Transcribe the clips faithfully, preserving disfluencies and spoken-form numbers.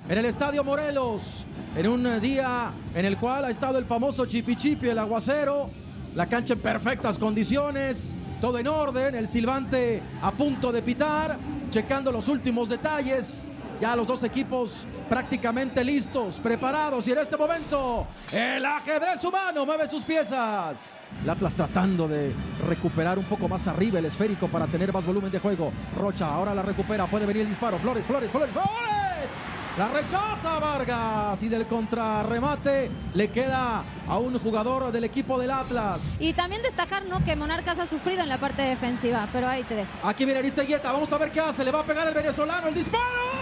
en el Estadio Morelos, en un día en el cual ha estado el famoso chipi chipi, el aguacero, la cancha en perfectas condiciones, todo en orden, el silbante a punto de pitar, checando los últimos detalles. Ya los dos equipos prácticamente listos, preparados, y en este momento el ajedrez humano mueve sus piezas. El Atlas tratando de recuperar un poco más arriba el esférico para tener más volumen de juego. Rocha ahora la recupera, puede venir el disparo. Flores, Flores, Flores, Flores. La rechaza Vargas y del contrarremate le queda a un jugador del equipo del Atlas. Y también destacar, ¿no?, que Monarcas ha sufrido en la parte defensiva, pero ahí te dejo. Aquí viene Aristeguieta, vamos a ver qué hace. Le va a pegar el venezolano, el disparo.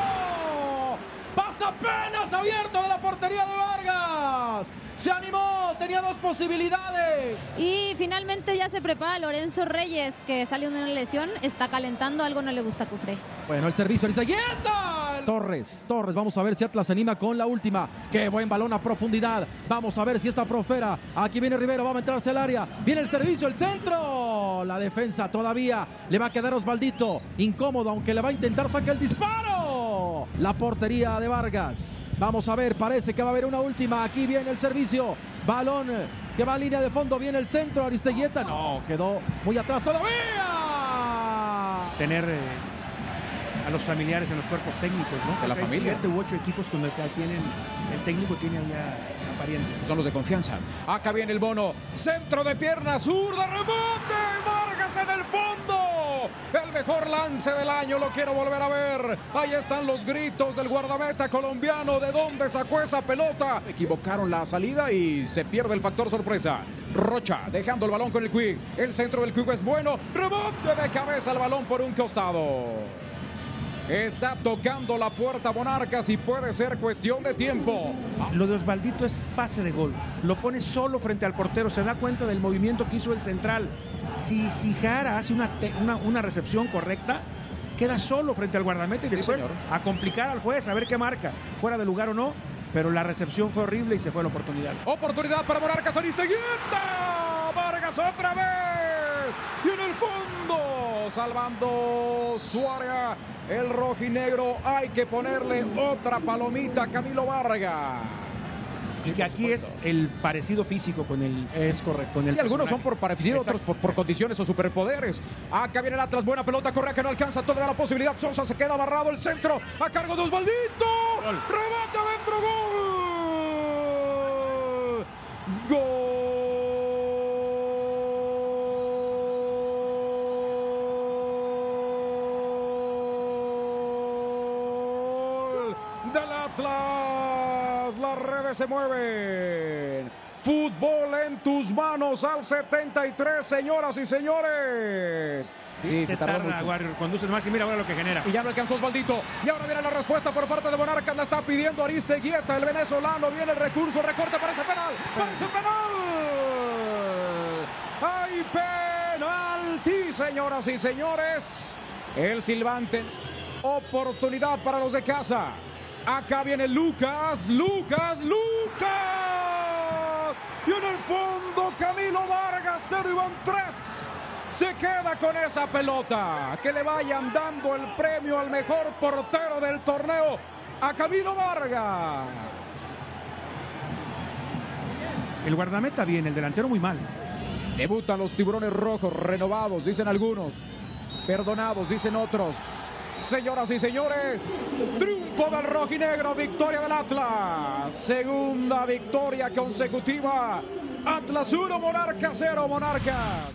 Pasa apenas abierto de la portería de Vargas. Se animó, tenía dos posibilidades. Y finalmente ya se prepara Lorenzo Reyes, que sale de una lesión, está calentando, algo no le gusta a Cufré. Bueno, el servicio, Aristeguieta. Torres, Torres, vamos a ver si Atlas se anima con la última. Qué buen balón a profundidad. Vamos a ver si esta prospera. Aquí viene Rivero, va a meterse al área. Viene el servicio, el centro. La defensa todavía le va a quedar Osvaldito. Incómodo, aunque le va a intentar sacar el disparo. La portería de Vargas. Vamos a ver, parece que va a haber una última. Aquí viene el servicio. Balón que va a línea de fondo. Viene el centro, Aristeguieta. No, quedó muy atrás todavía. Tener eh, a los familiares en los cuerpos técnicos, ¿no? De la Hay familia. siete u ocho equipos donde tienen, el técnico tiene allá a parientes. Son los de confianza. Acá viene el Bono. Centro de pierna zurda. Rebote. Vargas en el fondo. El mejor lance del año, lo quiero volver a ver. Ahí están los gritos del guardameta colombiano. ¿De dónde sacó esa pelota? Equivocaron la salida y se pierde el factor sorpresa. Rocha dejando el balón con el Quick. El centro del Quick es bueno. Rebote de cabeza el balón por un costado. Está tocando la puerta Monarcas y puede ser cuestión de tiempo. Lo de Osvaldito es pase de gol. Lo pone solo frente al portero. Se da cuenta del movimiento que hizo el central. Si, si Jara hace una, una, una recepción correcta, queda solo frente al guardameta y después sí, a complicar al juez, a ver qué marca, fuera de lugar o no. Pero la recepción fue horrible y se fue la oportunidad. Oportunidad para Monarcas. Aristeguieta. Vargas otra vez. Y en el fondo, salvando su área, el rojinegro. Hay que ponerle otra palomita a Camilo Vargas. Y que aquí es el parecido físico con el... Es correcto. Con el sí, algunos son por parecido, otros por, por condiciones o superpoderes. Acá viene el Atlas, buena pelota, Correa que no alcanza, toda la posibilidad. Sosa se queda amarrado, el centro a cargo de Osvaldito. Gol. Rebate adentro, gol. Gol del Atlas. Las redes se mueven. Fútbol en tus manos al setenta y tres, señoras y señores. Sí, se, se tarda, tarda Warrior, conduce más y mira ahora lo que genera. Y ya no alcanzó Osvaldito. Y ahora viene la respuesta por parte de Monarcas. La está pidiendo Aristeguieta, el venezolano. Viene el recurso, recorte, parece penal. Parece penal. ¡Hay penalti, señoras y señores! El silbante. Oportunidad para los de casa. Acá viene Lucas, Lucas, Lucas. Y en el fondo Camilo Vargas, cero y van tres. Se queda con esa pelota. Que le vayan dando el premio al mejor portero del torneo a Camilo Vargas. El guardameta bien, el delantero muy mal. Debutan los tiburones rojos, renovados, dicen algunos. Perdonados, dicen otros. Señoras y señores, triunfo del rojinegro, victoria del Atlas. Segunda victoria consecutiva. Atlas uno, Monarcas cero, Monarcas.